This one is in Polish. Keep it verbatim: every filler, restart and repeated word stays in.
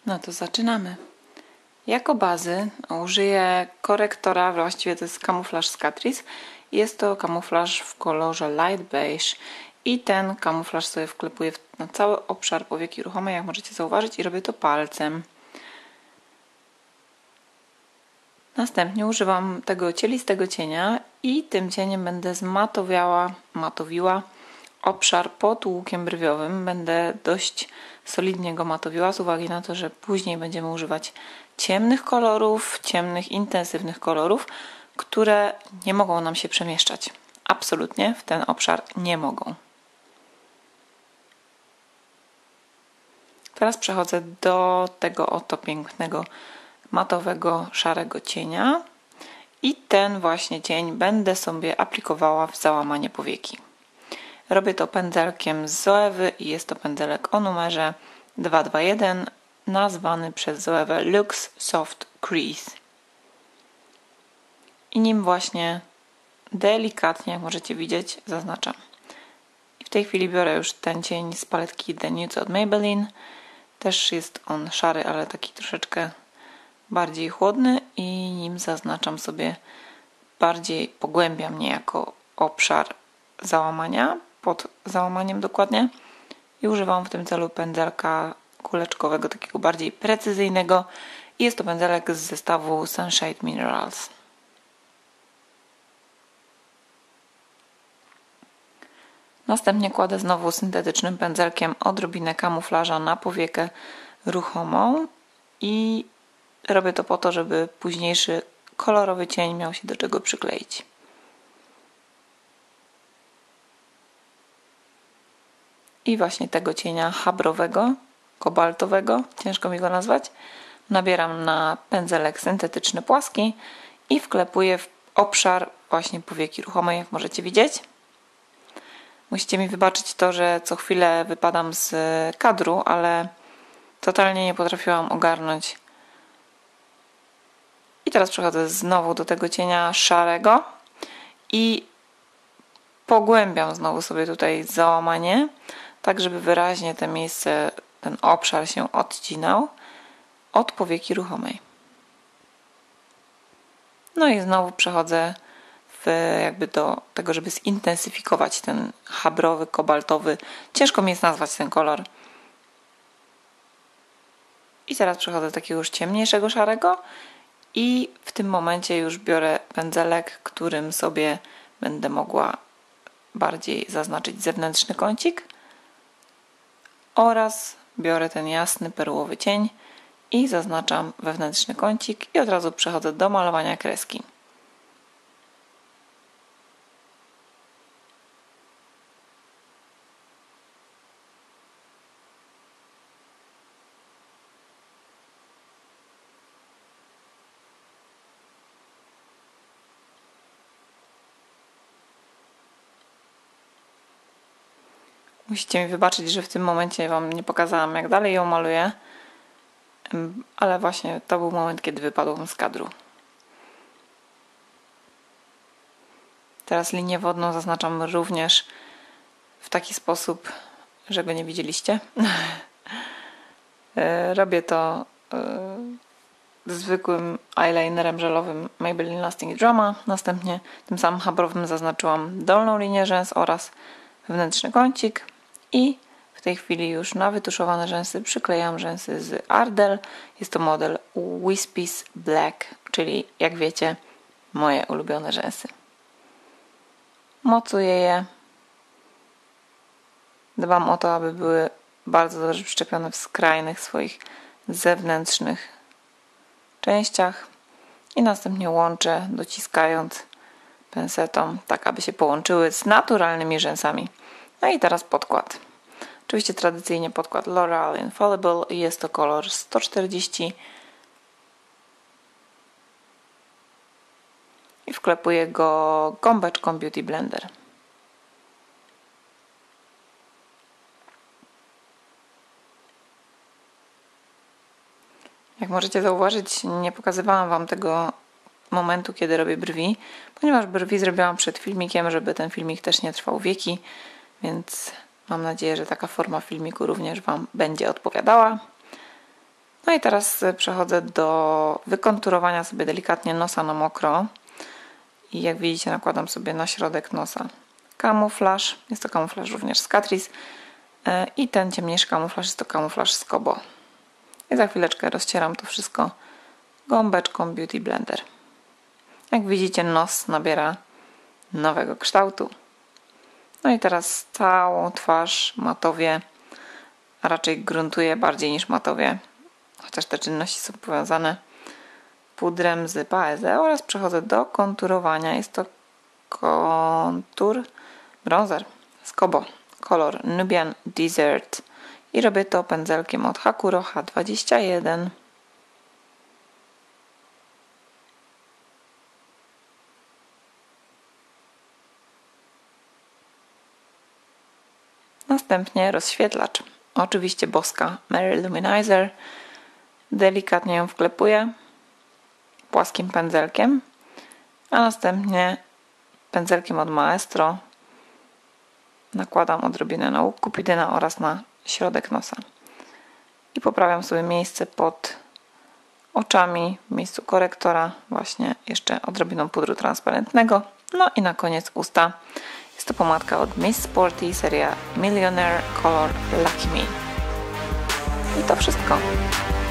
No to zaczynamy. Jako bazy użyję korektora, właściwie to jest kamuflaż z Catrice. Jest to kamuflaż w kolorze light beige i ten kamuflaż sobie wklepuję na cały obszar powieki ruchomej, jak możecie zauważyć, i robię to palcem. Następnie używam tego cielistego cienia i tym cieniem będę zmatowiała, matowiła obszar pod łukiem brwiowym. Będę dość solidnie go matowiła z uwagi na to, że później będziemy używać ciemnych kolorów, ciemnych, intensywnych kolorów, które nie mogą nam się przemieszczać. Absolutnie w ten obszar nie mogą. Teraz przechodzę do tego oto pięknego matowego, szarego cienia i ten właśnie cień będę sobie aplikowała w załamanie powieki. Robię to pędzelkiem z Zoewy i jest to pędzelek o numerze dwieście dwadzieścia jeden, nazwany przez Zoewę Lux Soft Crease. I nim właśnie delikatnie, jak możecie widzieć, zaznaczam. I w tej chwili biorę już ten cień z paletki The Nude od Maybelline. Też jest on szary, ale taki troszeczkę bardziej chłodny i nim zaznaczam sobie, bardziej pogłębiam niejako obszar załamania, pod załamaniem dokładnie, i używam w tym celu pędzelka kuleczkowego, takiego bardziej precyzyjnego, i jest to pędzelek z zestawu Sunshade Minerals. Następnie kładę znowu syntetycznym pędzelkiem odrobinę kamuflaża na powiekę ruchomą i robię to po to, żeby późniejszy kolorowy cień miał się do czego przykleić. I właśnie tego cienia chabrowego, kobaltowego, ciężko mi go nazwać, nabieram na pędzelek syntetyczny płaski i wklepuję w obszar właśnie powieki ruchomej, jak możecie widzieć. Musicie mi wybaczyć to, że co chwilę wypadam z kadru, ale totalnie nie potrafiłam ogarnąć. I teraz przechodzę znowu do tego cienia szarego i pogłębiam znowu sobie tutaj załamanie, tak żeby wyraźnie to miejsce, ten obszar się odcinał od powieki ruchomej. No i znowu przechodzę w jakby do tego, żeby zintensyfikować ten chabrowy, kobaltowy. Ciężko mi jest nazwać ten kolor. I teraz przechodzę do takiego już ciemniejszego szarego i w tym momencie już biorę pędzelek, którym sobie będę mogła bardziej zaznaczyć zewnętrzny kącik, oraz biorę ten jasny perłowy cień i zaznaczam wewnętrzny kącik i od razu przechodzę do malowania kreski. Musicie mi wybaczyć, że w tym momencie Wam nie pokazałam, jak dalej ją maluję, ale właśnie to był moment, kiedy wypadłam z kadru. Teraz linię wodną zaznaczam również w taki sposób, że go nie widzieliście. Robię to zwykłym eyelinerem żelowym Maybelline Lasting Drama. Następnie tym samym chabrowym zaznaczyłam dolną linię rzęs oraz wewnętrzny kącik i w tej chwili już na wytuszowane rzęsy przyklejam rzęsy z Ardell. Jest to model Wispies Black, czyli jak wiecie, moje ulubione rzęsy. Mocuję je. Dbam o to, aby były bardzo dobrze przyczepione w skrajnych swoich zewnętrznych częściach i następnie łączę, dociskając pensetą, tak aby się połączyły z naturalnymi rzęsami. No i teraz podkład. Oczywiście tradycyjnie podkład L'Oreal Infallible i jest to kolor sto czterdzieści. I wklepuję go gąbeczką Beauty Blender. Jak możecie zauważyć, nie pokazywałam Wam tego momentu, kiedy robię brwi, ponieważ brwi zrobiłam przed filmikiem, żeby ten filmik też nie trwał wieki, więc mam nadzieję, że taka forma filmiku również Wam będzie odpowiadała. No i teraz przechodzę do wykonturowania sobie delikatnie nosa na mokro. I jak widzicie, nakładam sobie na środek nosa kamuflaż. Jest to kamuflaż również z Catrice. I ten ciemniejszy kamuflaż jest to kamuflaż z Kobo. I za chwileczkę rozcieram to wszystko gąbeczką Beauty Blender. Jak widzicie, nos nabiera nowego kształtu. No i teraz całą twarz matowię, a raczej gruntuję bardziej niż matowię, chociaż te czynności są powiązane, pudrem z Paese oraz przechodzę do konturowania. Jest to kontur bronzer z Kobo, kolor Nubian Desert i robię to pędzelkiem od Hakuro H dwadzieścia jeden. Następnie rozświetlacz. Oczywiście boska Mary Luminizer. Delikatnie ją wklepuję płaskim pędzelkiem, a następnie pędzelkiem od Maestro nakładam odrobinę na łuk Kupidyna oraz na środek nosa. I poprawiam sobie miejsce pod oczami, w miejscu korektora, właśnie jeszcze odrobiną pudru transparentnego. No i na koniec usta. Jest to pomadka od Miss Sporty, seria Millionaire Color Lucky Me. I to wszystko.